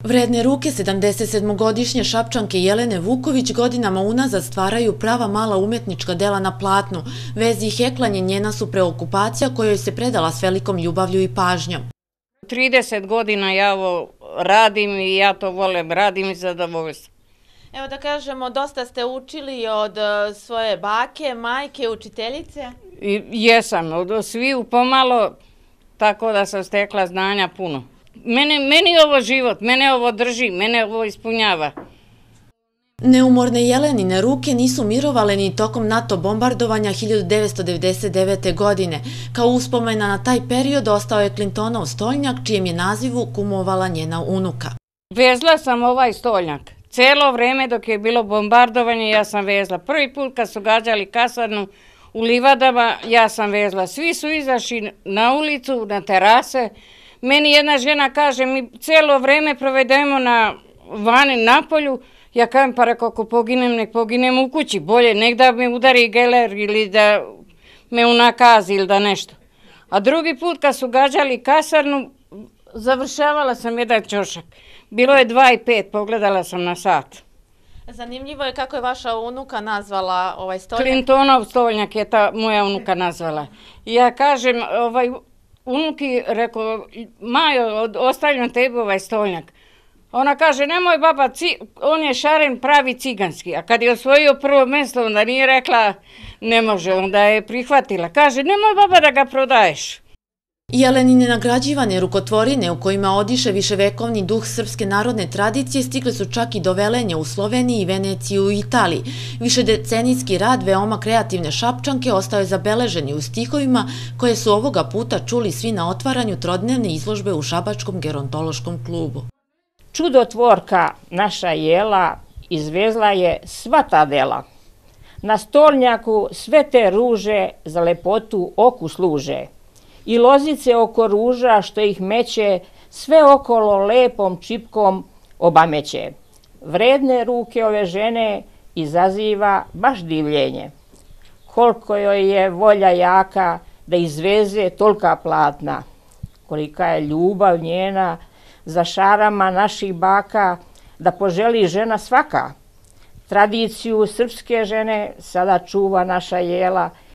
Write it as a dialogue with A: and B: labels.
A: Vredne ruke 77-godišnje Šapčanke Jelene Vuković godinama unazad stvaraju prava mala umetnička dela na platnu. Vezi i heklanje njena su preokupacija kojoj se predala s velikom ljubavlju i pažnjom.
B: 30 godina ja ovo radim i ja to volim, radim iz zadovoljstva.
C: Evo da kažemo, dosta ste učili od svoje bake, majke, učiteljice?
B: Jesam, od sviju pomalo, tako da sam stekla znanja puno. Meni je ovo život, mene ovo drži, mene ovo ispunjava.
A: Neumorne Jelenine ruke nisu mirovale ni tokom NATO bombardovanja 1999. godine. Kao uspomena na taj period ostao je Clintonov stolnjak, čijem je nazivu kumovala njena unuka.
B: Vezla sam ovaj stolnjak. Celo vreme dok je bilo bombardovanje ja sam vezla. Prvi put kad su gađali kasarnu u livadama ja sam vezla. Svi su izašli na ulicu, na terase. Meni jedna žena kaže, mi celo vreme provedemo vani na polju. Ja kažem, pa rekao, ako poginem, nek poginem u kući. Bolje, nek da me udari geler ili da me unakazi ili da nešto. A drugi put kad su gađali kasarnu, završavala sam jedan ćošak. Bilo je 2:05, pogledala sam na sat.
C: Zanimljivo je kako je vaša unuka nazvala ovaj stolnjak.
B: Clintonov stolnjak je ta moja unuka nazvala. I ja kažem, unuki, rekao, Majo, ostavljam tebi ovaj stolnjak. Ona kaže, nemoj baba, on je šaren pravi ciganski. A kad je osvojio prvo mjesto, onda nije rekla, ne može, onda je prihvatila. Kaže, nemoj baba da ga prodaješ.
A: Jelenine nagrađivane rukotvorine u kojima odiše viševekovni duh srpske narodne tradicije stigle su čak i do Velenja u Sloveniji i Veneciju u Italiji. Višedecenijski rad veoma kreativne Šapčanke ostao je zabeležen i u stihovima koje su ovoga puta čuli svi na otvaranju trodnevne izložbe u Šabačkom gerontološkom klubu.
D: Čudotvorka naša Jela izvezla je sva ta dela. Na stolnjaku sve te ruže za lepotu oku služe. I lozice oko ruža što ih meće, sve okolo lepom čipkom obameće. Vredne ruke ove žene izaziva baš divljenje. Koliko joj je volja jaka da izveze tolika platna. Kolika je ljubav njena za šarama naših baka da poželi žena svaka. Tradiciju srpske žene sada čuva naša Jela